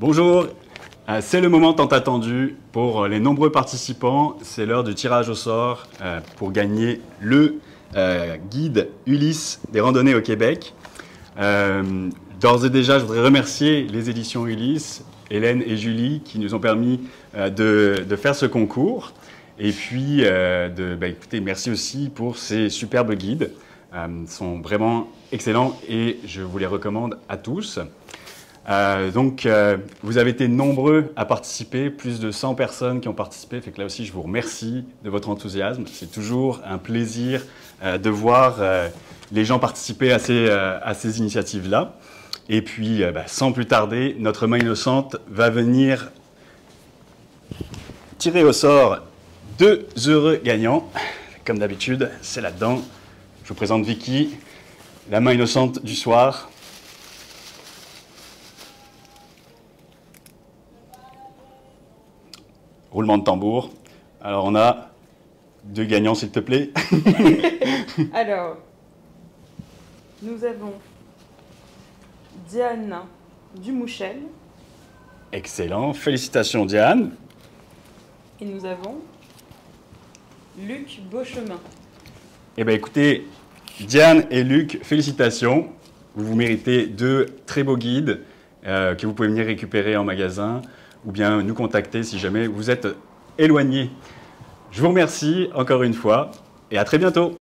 Bonjour, c'est le moment tant attendu pour les nombreux participants. C'est l'heure du tirage au sort pour gagner le guide Ulysse des randonnées au Québec. D'ores et déjà, je voudrais remercier les éditions Ulysse, Hélène et Julie, qui nous ont permis de faire ce concours. Et puis, écoutez, merci aussi pour ces superbes guides. Ils sont vraiment excellents et je vous les recommande à tous. Vous avez été nombreux à participer, plus de 100 personnes qui ont participé. Fait que là aussi, je vous remercie de votre enthousiasme. C'est toujours un plaisir de voir les gens participer à ces initiatives-là. Et puis, sans plus tarder, notre main innocente va venir tirer au sort 2 heureux gagnants. Comme d'habitude, c'est là-dedans. Je vous présente Vicky, la main innocente du soir. Roulement de tambour. Alors, on a 2 gagnants, s'il te plaît. Alors, nous avons Diane Dumouchel. Excellent. Félicitations, Diane. Et nous avons Luc Beauchemin. Eh bien, écoutez, Diane et Luc, félicitations. Vous méritez 2 très beaux guides que vous pouvez venir récupérer en magasin ou bien nous contacter si jamais vous êtes éloigné. Je vous remercie encore une fois et à très bientôt.